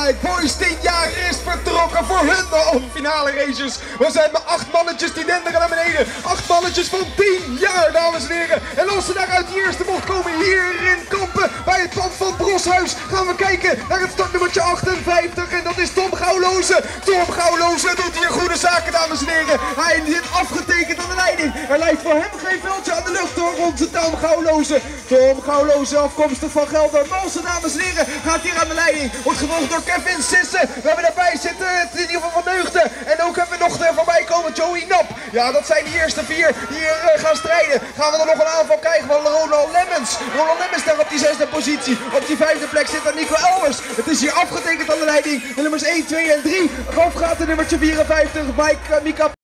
Alright, boys, 10 jaar is vertrokken voor hun de finale races. We zijn met 8 mannetjes die denderen naar beneden. 8 mannetjes van 10 jaar, dames en heren. En als ze daar uit die eerste mocht komen hier in Kampen bij het pand van Broshuis, gaan we kijken naar het startnummertje 58. En dat is Tom Gouwloze. Tom Gouwloze doet hier goede zaken, dames en heren. Hij zit afgetekend aan de leiding. Er lijkt voor hem geen veldje aan de lucht door onze Tom Gouwloze. Tom Gouwloze, afkomstig van Geldermalsen, dames en heren, gaat hier aan de leiding. Wordt gevolgd door Kevin Sissen. We hebben daarbij zitten in ieder geval Van Deugden. En ook hebben we nog er voorbij komen Joey Nap. Ja, dat zijn de eerste 4 die hier gaan strijden. Gaan we er nog een aanval krijgen van Ronald Lemmens. Ronald Lemmens daar op die 6e positie. Op die 5e plek zit dan Nico Elvers. Het is hier afgetekend aan de leiding. De nummers 1, 2 en 3. Ralf gaat de nummertje 54. Mika